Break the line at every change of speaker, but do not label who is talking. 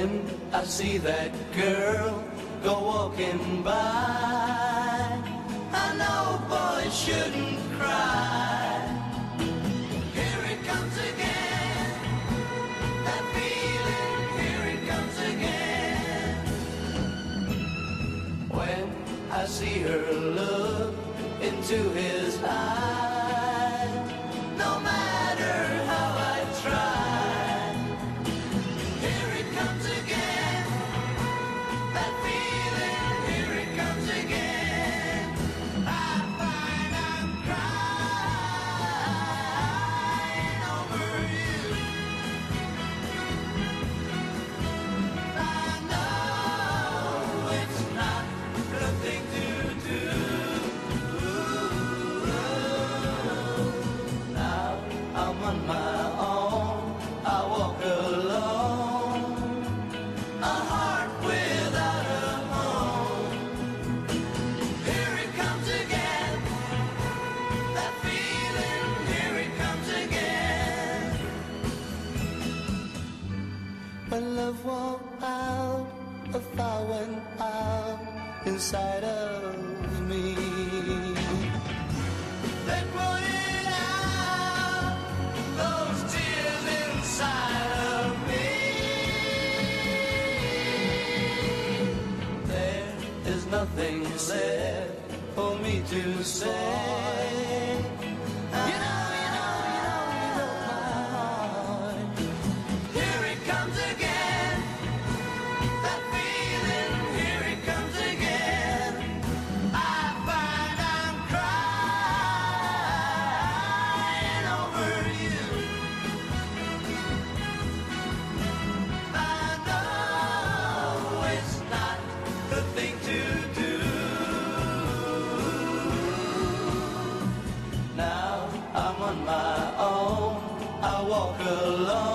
When I see that girl go walking by, I know boys shouldn't cry. Here it comes again, that feeling, here it comes again. When I see her look into his eyes, no matter how I try, here it comes again, that feeling, here it comes again. I find I'm crying over you. I know it's not the thing to do. Now I'm on my own, I walk alone, a heart without a home. Here it comes again, that feeling, here it comes again. When love wore out, a fire went out inside of me. They put it out, those tears inside of me. There is nothing left for me to say. You know my heart. Here it comes again, that feeling, here it comes again. I find I'm crying over you. I know it's not the thing to do. Now I'm on my own, I walk alone.